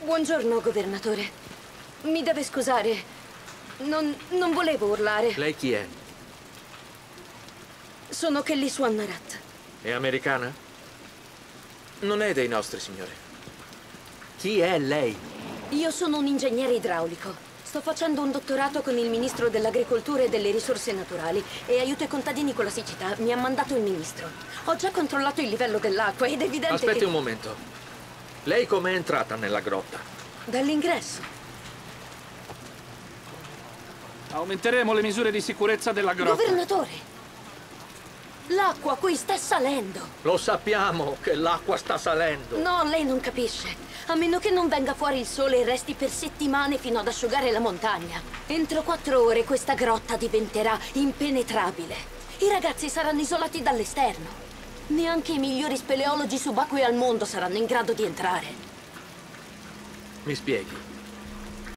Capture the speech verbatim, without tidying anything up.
Buongiorno, governatore. Mi deve scusare. Non, non volevo urlare. Lei chi è? Sono Kelly Swannarat. È americana? Non è dei nostri, signore. Chi è lei? Io sono un ingegnere idraulico. Sto facendo un dottorato con il ministro dell'agricoltura e delle risorse naturali e aiuto i contadini con la siccità. Mi ha mandato il ministro. Ho già controllato il livello dell'acqua ed è evidente Aspetti che... un momento. Lei com'è entrata nella grotta? Dall'ingresso. Aumenteremo le misure di sicurezza della grotta. Governatore! L'acqua qui sta salendo. Lo sappiamo che l'acqua sta salendo. No, lei non capisce. A meno che non venga fuori il sole e resti per settimane fino ad asciugare la montagna. Entro quattro ore questa grotta diventerà impenetrabile. I ragazzi saranno isolati dall'esterno. Neanche i migliori speleologi subacquei al mondo saranno in grado di entrare. Mi spieghi.